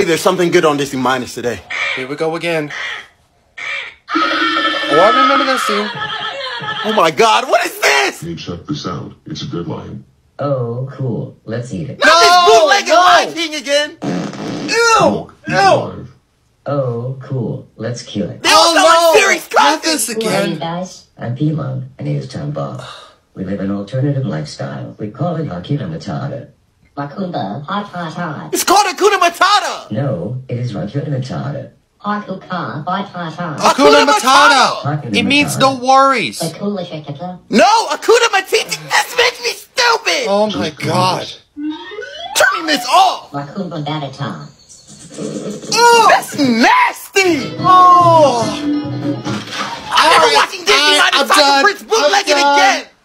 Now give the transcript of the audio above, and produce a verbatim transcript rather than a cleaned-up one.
there's something good on Disney Minus today. Here we go again. Oh, I remember that scene. Oh my God, what is this? Hey, check this out. It's a good line. Oh, cool. Let's eat it. Not No, this bootlegged no. Lion King again. Ew, ew. Oh, cool. Let's kill it. They all sound like serious Not cousins. this Who are you again. guys? I'm Pilon, and here's Tom Bob. We live an alternative lifestyle. We call it Hakuna Matata. Macumba, hot, hot, hot. It's called Hakuna Matata. No, it is Hakuna Matata. Hakuka, hot, hot, hot. Hakuna Matata. Hakuna It means Matata. no worries. The coolest shit. No, Hakuna Matata. This makes me stupid. Oh my God. Turning this off. Macumba Batata. Oh, that's nasty. Oh. I'm never watching Disney I- Minus I'm Tiger done. Prince I'm bootlegging done. again.